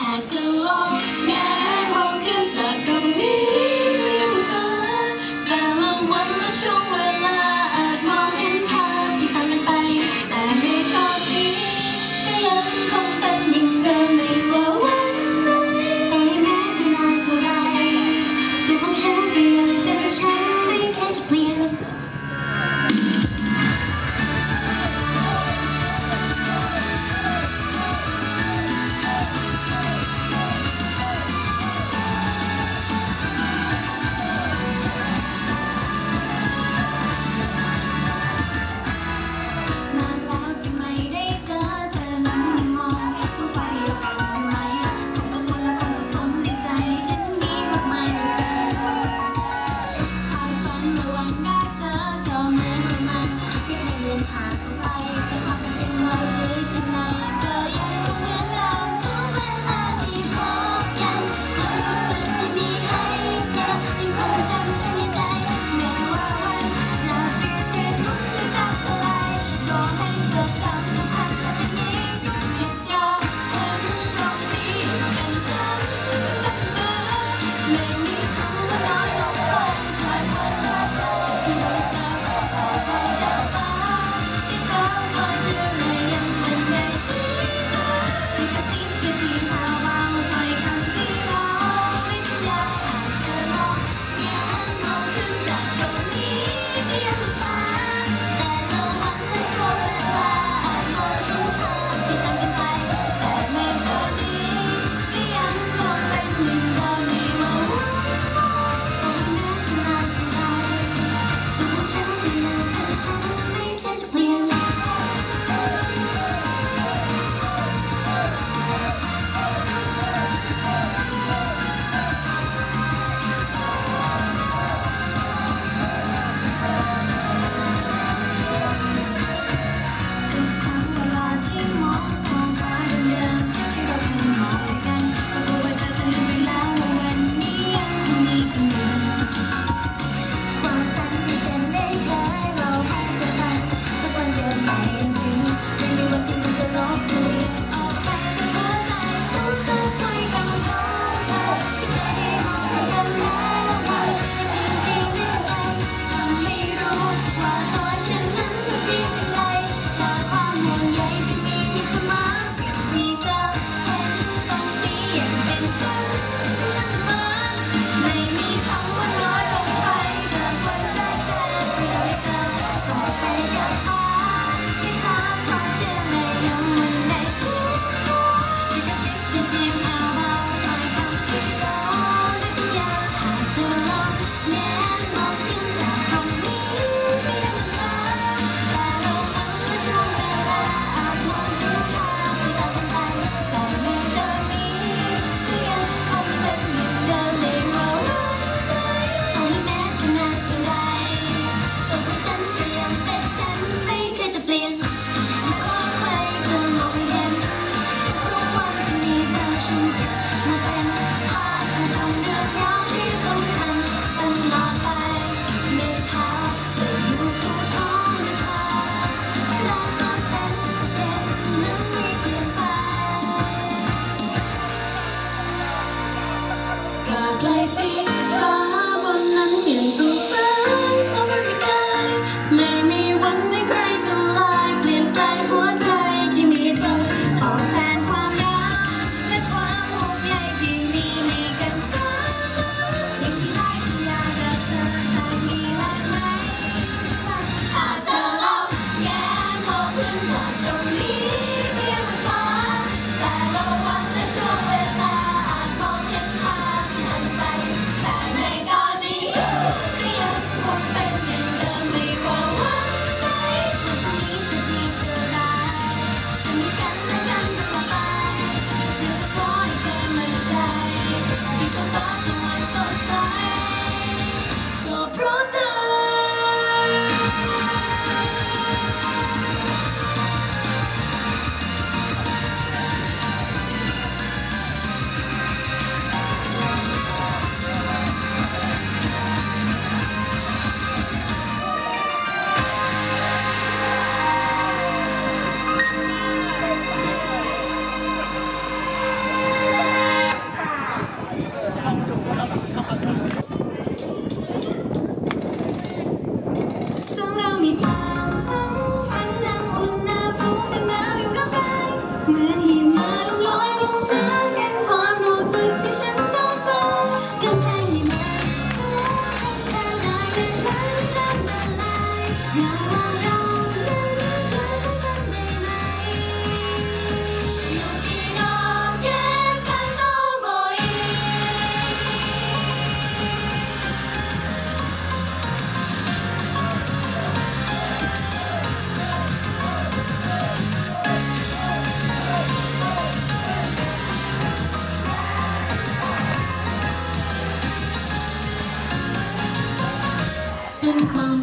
ากจะลองแง้มองขึ้นจากตรงนี้ไปบนฟ้าแต่ละวันและช่วงเวลาอาจมองเห็นภาพที่ต่างกันไปแต่ในตอนนี้ก็ยังคงเป็นอย่างเดิมไม่ว่าวันไหนต่อให้แม้จะนานเท่าไรตัวของฉันก็ยังเป็นฉันไม่เคยจะเปลี่ยน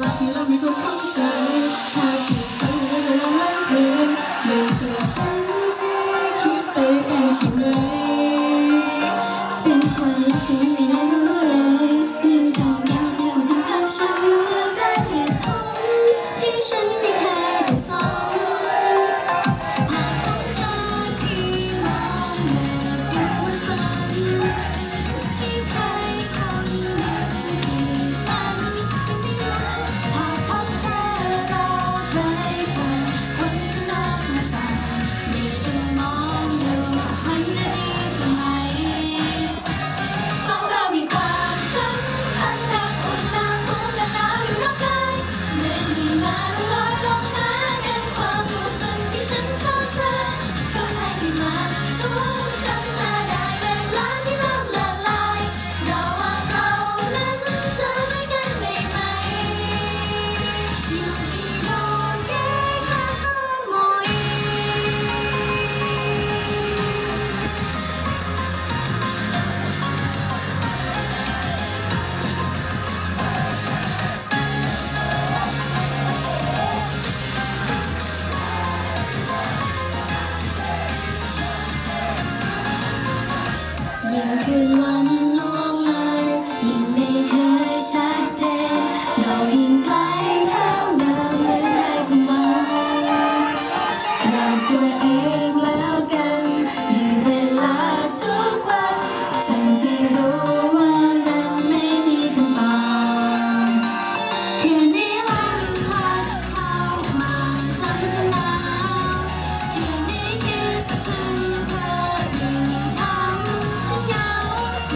าที่เราไม่ควรเข้าใจภาพที่เธอไม่ได้ลงแล้วเองไม่ใช่ฉันที่คิดไปเองใช่ไหมเป็นความรักที่ไม่ได้รู้เลยยิ่งทำยังที่ของฉันทับช้ำเหลือแต่เหตุผลที่ฉันไม่เคยได้สนภาพของเธอที่มองแนบอยู่บนฝันที่ใครคนหนึ่งที่ฉันยังไม่รู้ภาพของเธอเราเคยฝันคนที่นอกหน้าต่างไม่ต้องมองดูมันจะดีกว่าไหมสองเรามีความสัมพันธ์แบบอุ่นหนาภูมิและหนาวอยู่รอบกายเมื่อมีมาลอยลงหากันความรู้สึกที่ฉันชอบเธอก็ให้ขึ้นมาสู้ฉันจะได้เวลาที่เริ่มละลายเราว่าเรานั้นจะไม่กันได้ไหมอยู่ที่โดนแค่ข้าก็มอย ยิ่งคืนวันล่วงเลยยิ่งไม่เคยชัดเจนเรายิ่งไกลเท่าเดิมเหมือนให้ความหวังรักตัวเองแล้วกันยืนเวลาทุกวันทั้งที่รู้ว่ามันไม่มีคำตอบคืนนี้ลมพัดเข้ามาทำฉันหนาวคืนนี้คิดถึงเธอยิ่งทำฉันเหงา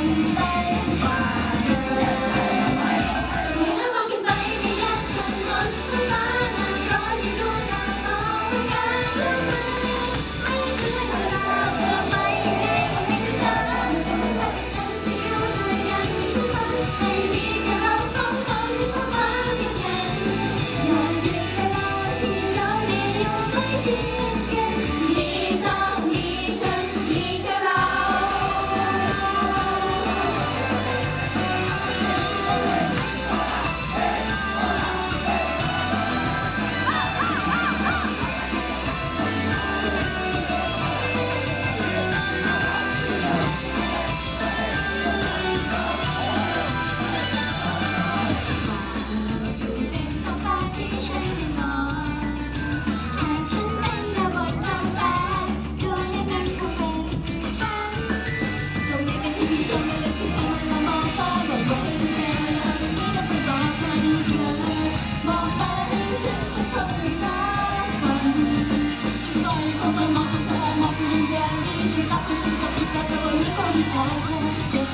นเต้นกว่าเดิมเมื่อเรามองขึ้นไปในยามค่ำบนท้องฟ้าหน้าร้อนที่ดวงดาวส่องประกายล้ำไปไม่คืนเวลาเพื่อไปยังไงก็ไม่ถึงเธอมีสิ่งที่จะให้ฉันจะอยู่ด้วยกันฉันฝันให้มีแค่เราสองคนเพราะความเพียงแค่นาทีเวลาที่เราได้อยู่ใกล้ชิดกันมีเธอมีฉันมีแค่เรา เป็นท้องฟ้าที่ฉันได้มองหากฉันเป็นดาวบนท้องฟ้าดวงนั้นคงเป็นฉันตรงนี้เป็นที่ที่ฉันไม่เลือกที่จะมามองฟ้าบอกไว้ในเวลานี้เราไปบอกใครเธอบอกไปฉันเป็นคนที่น่าฝันปล่อยเขาไปมองจนเธอมองที่ยิ่งใหญ่ยิ่งตัดที่ฉันกับอีกแต่เธอวันนี้คนที่ใจเธอ